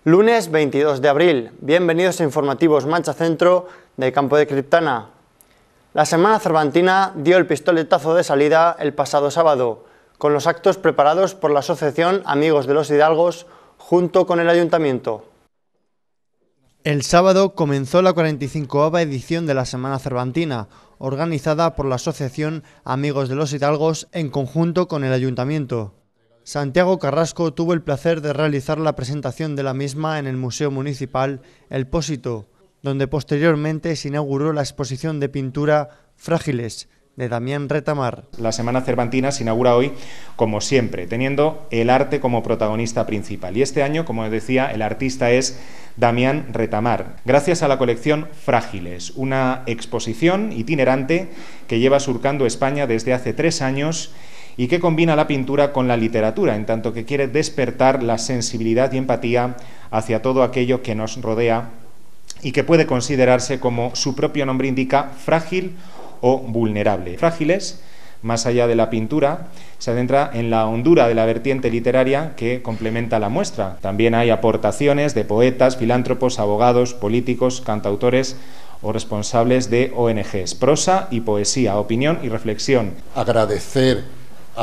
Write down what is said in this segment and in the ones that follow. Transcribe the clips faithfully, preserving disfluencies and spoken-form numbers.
Lunes veintidós de abril, bienvenidos a Informativos Mancha Centro de Campo de Criptana. La Semana Cervantina dio el pistoletazo de salida el pasado sábado, con los actos preparados por la Asociación Amigos de los Hidalgos junto con el Ayuntamiento. El sábado comenzó la cuarenta y cincoava edición de la Semana Cervantina, organizada por la Asociación Amigos de los Hidalgos en conjunto con el Ayuntamiento. Santiago Carrasco tuvo el placer de realizar la presentación de la misma en el Museo Municipal El Pósito, donde posteriormente se inauguró la exposición de pintura Frágiles, de Damián Retamar. La Semana Cervantina se inaugura hoy, como siempre, teniendo el arte como protagonista principal. Y este año, como decía, el artista es Damián Retamar, gracias a la colección Frágiles, una exposición itinerante que lleva surcando España desde hace tres años y que combina la pintura con la literatura, en tanto que quiere despertar la sensibilidad y empatía hacia todo aquello que nos rodea y que puede considerarse, como su propio nombre indica, frágil o vulnerable. Frágiles, más allá de la pintura, se adentra en la hondura de la vertiente literaria que complementa la muestra. También hay aportaciones de poetas, filántropos, abogados, políticos, cantautores o responsables de O N Ges, prosa y poesía, opinión y reflexión. Agradecer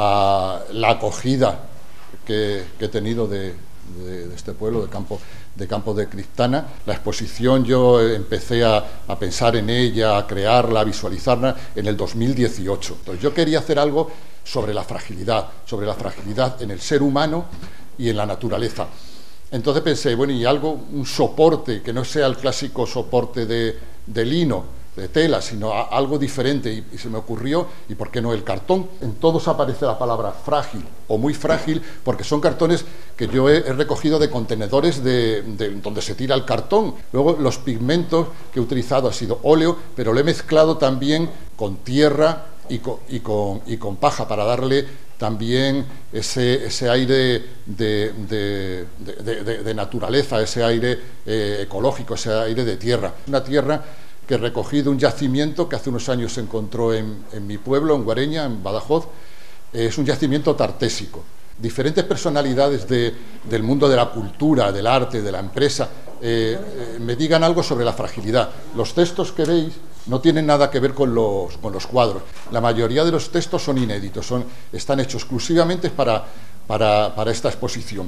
a la acogida que, que he tenido de, de, de este pueblo, de Campo de Campo de Criptana. La exposición yo empecé a, a pensar en ella, a crearla, a visualizarla en el dos mil dieciocho. Entonces yo quería hacer algo sobre la fragilidad, sobre la fragilidad en el ser humano y en la naturaleza. Entonces pensé, bueno, y algo, un soporte que no sea el clásico soporte de, de lino, de tela, sino a, algo diferente, y, y se me ocurrió, y por qué no el cartón. En todos aparece la palabra frágil o muy frágil, porque son cartones que yo he, he recogido de contenedores de, de, donde se tira el cartón. Luego los pigmentos que he utilizado ha sido óleo, pero lo he mezclado también con tierra y con, y con, y con paja para darle también ese, ese aire de, de, de, de, de naturaleza, ese aire eh, ecológico, ese aire de tierra. Una tierra que recogí de un yacimiento que hace unos años se encontró en, en mi pueblo, en Guareña, en Badajoz. Es un yacimiento tartésico. Diferentes personalidades de, del mundo de la cultura, del arte, de la empresa, eh, eh, me digan algo sobre la fragilidad. Los textos que veis no tienen nada que ver con los, con los cuadros. La mayoría de los textos son inéditos, son, están hechos exclusivamente para, para, para esta exposición.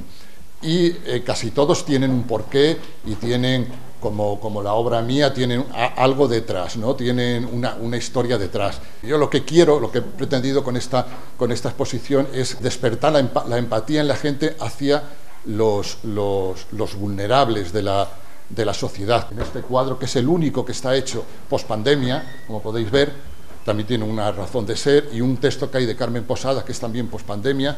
Y eh, casi todos tienen un porqué y tienen, como, como la obra mía, tienen a, algo detrás, ¿no? Tienen una, una historia detrás. Yo lo que quiero, lo que he pretendido con esta, con esta exposición es despertar la, empa la empatía en la gente hacia los, los, los vulnerables de la, de la sociedad. En este cuadro, que es el único que está hecho pospandemia, como podéis ver, también tiene una razón de ser, y un texto que hay de Carmen Posada, que es también pospandemia.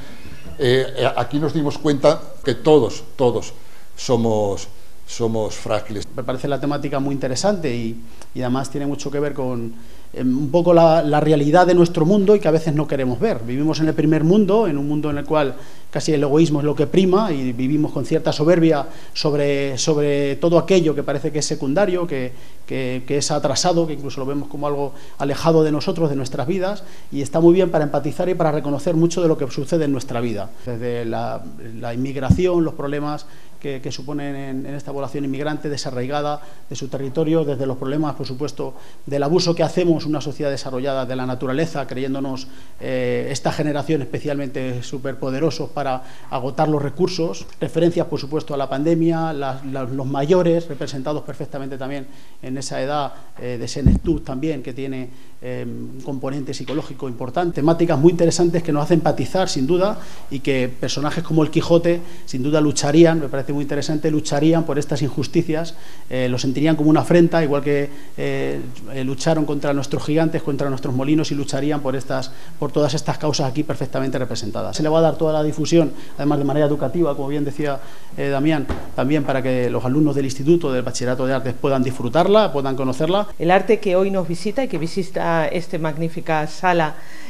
Eh, aquí nos dimos cuenta que todos, todos somos, somos frágiles. Me parece la temática muy interesante y, y además tiene mucho que ver con eh, un poco la, la realidad de nuestro mundo y que a veces no queremos ver. Vivimos en el primer mundo, en un mundo en el cual casi el egoísmo es lo que prima y vivimos con cierta soberbia sobre, sobre todo aquello que parece que es secundario, que, que, que es atrasado, que incluso lo vemos como algo alejado de nosotros, de nuestras vidas, y está muy bien para empatizar y para reconocer mucho de lo que sucede en nuestra vida. Desde la, la inmigración, los problemas que, que suponen en, en esta población inmigrante desarraigada de su territorio, desde los problemas, por supuesto, del abuso que hacemos una sociedad desarrollada de la naturaleza, creyéndonos eh, esta generación especialmente superpoderosos para agotar los recursos, referencias por supuesto a la pandemia, la, la, los mayores representados perfectamente también en esa edad eh, de senectud también, que tiene eh, un componente psicológico importante, temáticas muy interesantes que nos hacen empatizar sin duda y que personajes como el Quijote sin duda lucharían, me parece muy interesante, lucharían por estas injusticias, eh, lo sentirían como una afrenta, igual que eh, lucharon contra nuestros gigantes, contra nuestros molinos, y lucharían por, estas, por todas estas causas aquí perfectamente representadas. Se le va a dar toda la difusión, además de manera educativa, como bien decía eh, Damián, también para que los alumnos del Instituto del Bachillerato de Artes puedan disfrutarla, puedan conocerla. El arte que hoy nos visita y que visita esta magnífica sala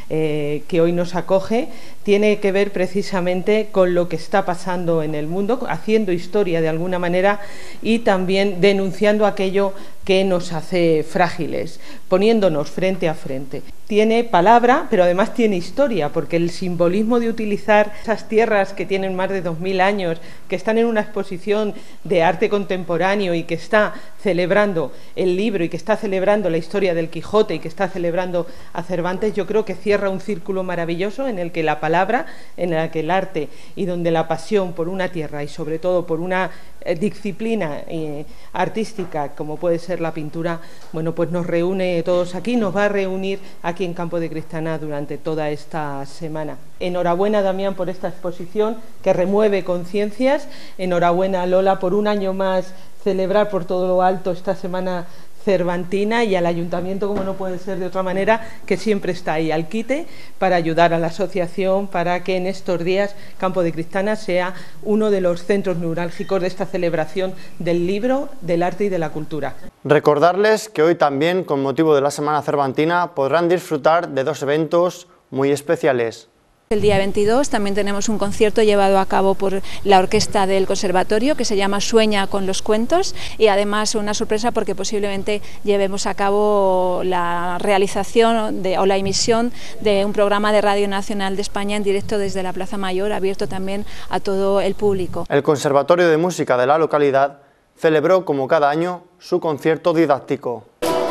eh, que hoy nos acoge, tiene que ver precisamente con lo que está pasando en el mundo, haciendo historia de alguna manera y también denunciando aquello que nos hace frágiles, poniéndonos frente a frente. Tiene palabra, pero además tiene historia, porque el simbolismo de utilizar esas tierras que tienen más de dos mil años, que están en una exposición de arte contemporáneo y que está celebrando el libro y que está celebrando la historia del Quijote y que está celebrando a Cervantes, yo creo que cierra un círculo maravilloso en el que la palabra, en el que el arte y donde la pasión por una tierra y sobre todo por una eh, disciplina eh, artística como puede ser la pintura, bueno, pues nos reúne todos aquí, nos va a reunir aquí en Campo de Criptana durante toda esta semana. Enhorabuena, Damián, por esta exposición que remueve conciencias. Enhorabuena, Lola, por un año más celebrar por todo lo alto esta semana cervantina, y al Ayuntamiento, como no puede ser de otra manera, que siempre está ahí al quite para ayudar a la asociación para que en estos días Campo de Criptana sea uno de los centros neurálgicos de esta celebración del libro, del arte y de la cultura. Recordarles que hoy también, con motivo de la Semana Cervantina, podrán disfrutar de dos eventos muy especiales. El día veintidós también tenemos un concierto llevado a cabo por la orquesta del Conservatorio que se llama Sueña con los cuentos, y además una sorpresa porque posiblemente llevemos a cabo la realización de, o la emisión de un programa de Radio Nacional de España en directo desde la Plaza Mayor, abierto también a todo el público. El Conservatorio de Música de la localidad celebró, como cada año, su concierto didáctico.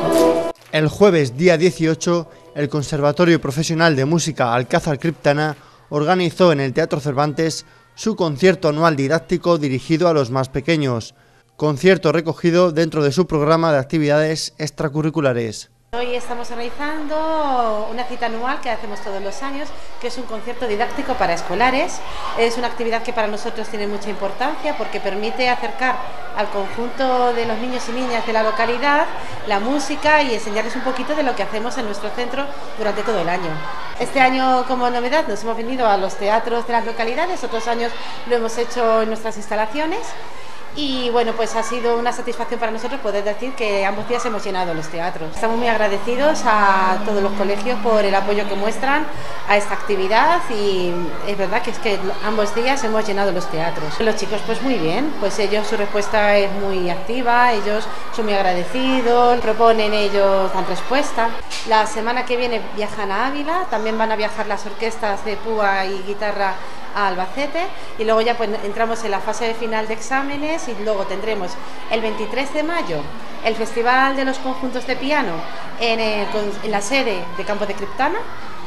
El jueves día dieciocho, el Conservatorio Profesional de Música Alcázar Criptana organizó en el Teatro Cervantes su concierto anual didáctico dirigido a los más pequeños, concierto recogido dentro de su programa de actividades extracurriculares. Hoy estamos organizando una cita anual que hacemos todos los años, que es un concierto didáctico para escolares. Es una actividad que para nosotros tiene mucha importancia porque permite acercar al conjunto de los niños y niñas de la localidad la música y enseñarles un poquito de lo que hacemos en nuestro centro durante todo el año. Este año, como novedad, nos hemos venido a los teatros de las localidades, otros años lo hemos hecho en nuestras instalaciones. Y bueno, pues ha sido una satisfacción para nosotros poder decir que ambos días hemos llenado los teatros. Estamos muy agradecidos a todos los colegios por el apoyo que muestran a esta actividad, y es verdad que es que ambos días hemos llenado los teatros. Los chicos pues muy bien, pues ellos, su respuesta es muy activa, ellos son muy agradecidos, proponen, ellos dan respuesta. La semana que viene viajan a Ávila, también van a viajar las orquestas de púa y guitarra a Albacete, y luego ya pues entramos en la fase final de exámenes, y luego tendremos el veintitrés de mayo el Festival de los Conjuntos de Piano en, el, en la sede de Campo de Criptana,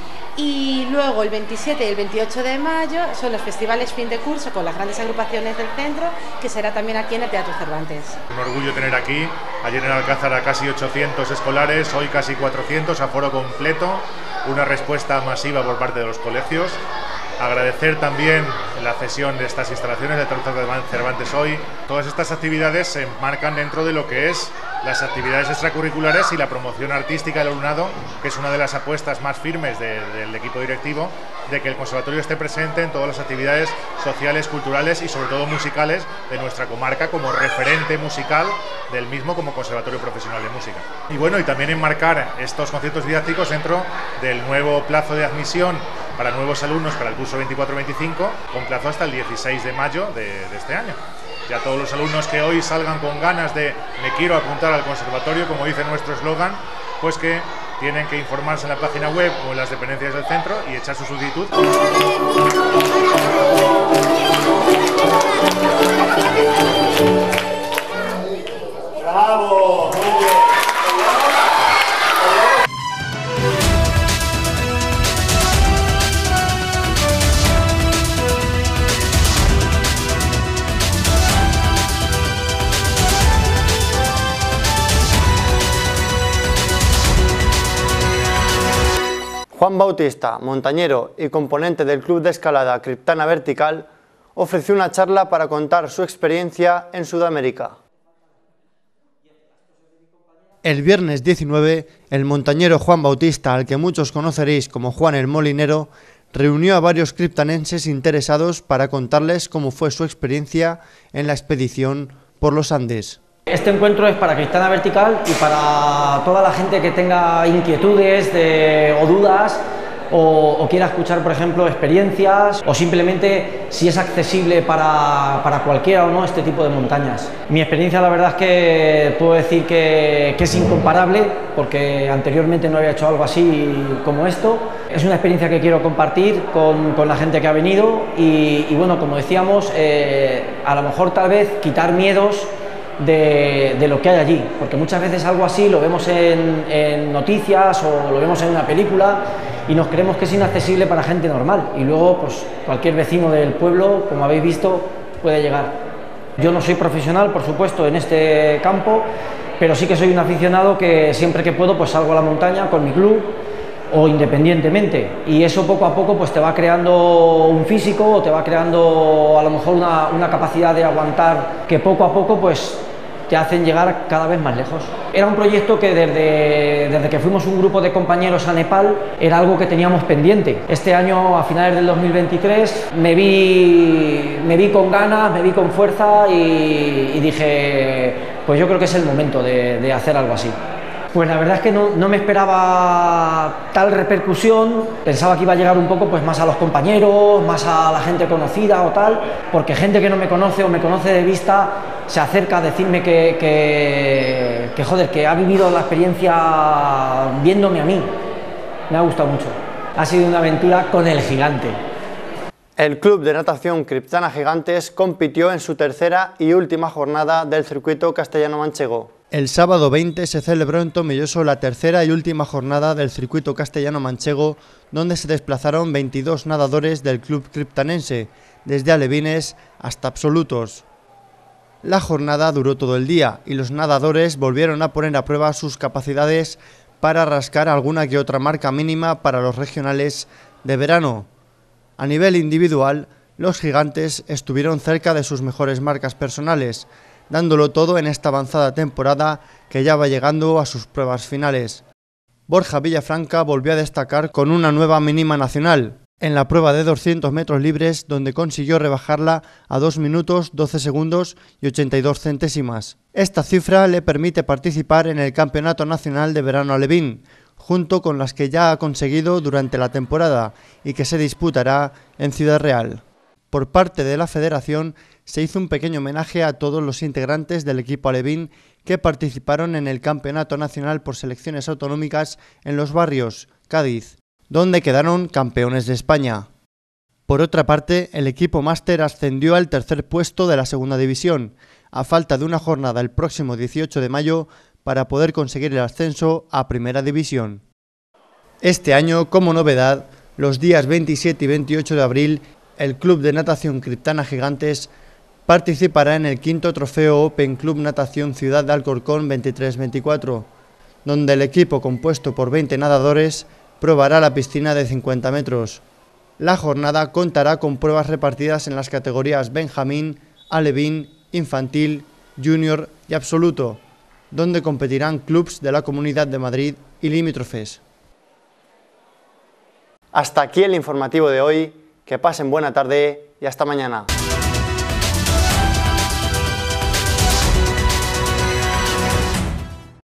y luego el veintisiete y el veintiocho de mayo son los festivales fin de curso con las grandes agrupaciones del centro, que será también aquí en el Teatro Cervantes. Un orgullo tener aquí, ayer en Alcázar a casi ochocientos escolares, hoy casi cuatrocientos, aforo completo, una respuesta masiva por parte de los colegios. Agradecer también la cesión de estas instalaciones del Teatro Cervantes hoy. Todas estas actividades se enmarcan dentro de lo que es las actividades extracurriculares y la promoción artística del alumnado, que es una de las apuestas más firmes de, del equipo directivo, de que el conservatorio esté presente en todas las actividades sociales, culturales y sobre todo musicales de nuestra comarca, como referente musical del mismo como Conservatorio Profesional de Música. Y bueno, y también enmarcar estos conciertos didácticos dentro del nuevo plazo de admisión para nuevos alumnos para el curso veinticuatro veinticinco, con plazo hasta el dieciséis de mayo de, de este año. Ya todos los alumnos que hoy salgan con ganas de me quiero apuntar al conservatorio, como dice nuestro eslogan, pues que tienen que informarse en la página web o en las dependencias del centro y echar su solicitud. ¡Bravo! Muy bien. Juan Bautista, montañero y componente del Club de Escalada Criptana Vertical, ofreció una charla para contar su experiencia en Sudamérica. El viernes diecinueve, el montañero Juan Bautista, al que muchos conoceréis como Juan el Molinero, reunió a varios criptanenses interesados para contarles cómo fue su experiencia en la expedición por los Andes. Este encuentro es para Criptana Vertical y para toda la gente que tenga inquietudes de, o dudas o, o quiera escuchar, por ejemplo, experiencias, o simplemente si es accesible para, para cualquiera o no este tipo de montañas. Mi experiencia, la verdad es que puedo decir que, que es incomparable, porque anteriormente no había hecho algo así como esto. Es una experiencia que quiero compartir con, con la gente que ha venido y, y bueno, como decíamos, eh, a lo mejor tal vez quitar miedos De, de lo que hay allí, porque muchas veces algo así lo vemos en, en noticias o lo vemos en una película y nos creemos que es inaccesible para gente normal y luego pues cualquier vecino del pueblo, como habéis visto, puede llegar. Yo no soy profesional, por supuesto, en este campo, pero sí que soy un aficionado que siempre que puedo pues salgo a la montaña con mi club o independientemente, y eso poco a poco pues te va creando un físico o te va creando a lo mejor una, una capacidad de aguantar que poco a poco pues te hacen llegar cada vez más lejos. Era un proyecto que desde, desde que fuimos un grupo de compañeros a Nepal era algo que teníamos pendiente. Este año, a finales del dos mil veintitrés, me vi, me vi con ganas, me vi con fuerza y, y dije, pues yo creo que es el momento de, de hacer algo así. Pues la verdad es que no, no me esperaba tal repercusión, pensaba que iba a llegar un poco pues más a los compañeros, más a la gente conocida o tal, porque gente que no me conoce o me conoce de vista se acerca a decirme que, que, que joder, que ha vivido la experiencia viéndome a mí. Me ha gustado mucho. Ha sido una aventura con el gigante. El Club de Natación Criptana Gigantes compitió en su tercera y última jornada del circuito castellano-manchego. El sábado veinte se celebró en Tomelloso la tercera y última jornada del circuito castellano-manchego, donde se desplazaron veintidós nadadores del club criptanense, desde alevines hasta absolutos. La jornada duró todo el día y los nadadores volvieron a poner a prueba sus capacidades para rascar alguna que otra marca mínima para los regionales de verano. A nivel individual, los gigantes estuvieron cerca de sus mejores marcas personales, dándolo todo en esta avanzada temporada que ya va llegando a sus pruebas finales. Borja Villafranca volvió a destacar con una nueva mínima nacional, en la prueba de doscientos metros libres, donde consiguió rebajarla a dos minutos, doce segundos y ochenta y dos centésimas. Esta cifra le permite participar en el Campeonato Nacional de Verano Alevín, junto con las que ya ha conseguido durante la temporada y que se disputará en Ciudad Real. Por parte de la federación se hizo un pequeño homenaje a todos los integrantes del equipo alevín que participaron en el Campeonato Nacional por Selecciones Autonómicas en Los Barrios, Cádiz, donde quedaron campeones de España. Por otra parte, el equipo máster ascendió al tercer puesto de la segunda división, a falta de una jornada el próximo dieciocho de mayo para poder conseguir el ascenso a Primera División. Este año, como novedad, los días veintisiete y veintiocho de abril, el Club de Natación Criptana Gigantes participará en el quinto trofeo Open Club Natación Ciudad de Alcorcón veintitrés veinticuatro, donde el equipo compuesto por veinte nadadores probará la piscina de cincuenta metros. La jornada contará con pruebas repartidas en las categorías Benjamín, Alevín, Infantil, Junior y Absoluto, donde competirán clubs de la Comunidad de Madrid y limítrofes. Hasta aquí el informativo de hoy. Que pasen buena tarde y hasta mañana.